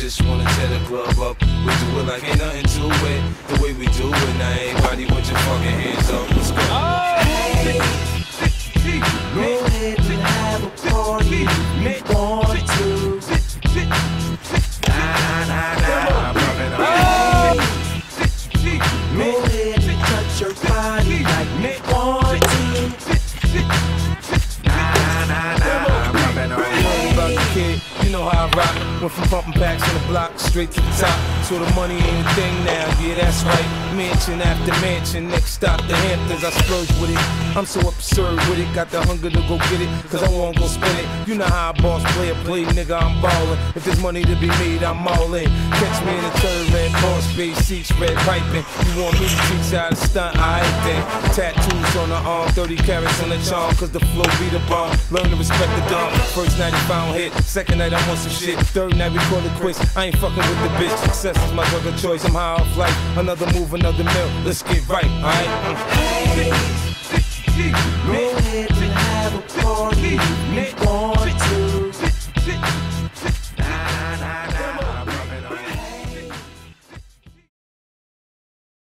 just wanna tear the club up. We do it like ain't nothing to it. The way we do it now, everybody put your fucking hands up. Let's go. Hey, go ahead and have a party if you want to. Nah, nah, nah, poppin' up. Go ahead and touch your body like you want to. Nah, nah, nah, poppin' up. About the kid, you know how I rock. Went from pumping packs on the block straight to the top. So the money ain't a thing now, yeah, that's right. Mansion after mansion, next stop the Hamptons. I splurge with it, I'm so absurd with it. Got the hunger to go get it, cause I won't go spend it. You know how a boss player play, nigga, I'm ballin'. If there's money to be made, I'm all in. Catch me in the third red boss, space seats, red piping. You want me to teach how to stunt, I ain't then. Tattoos on the arm, 30 carats on the charm, cause the flow be the bomb. Learn to respect the dumb. First night he found hit, second night I want some shit. Third night we call it quits, I ain't fucking with the bitch. Success is my drug of choice, I'm high off life. Another move, another mill, let's get right, alright? Hey, go ahead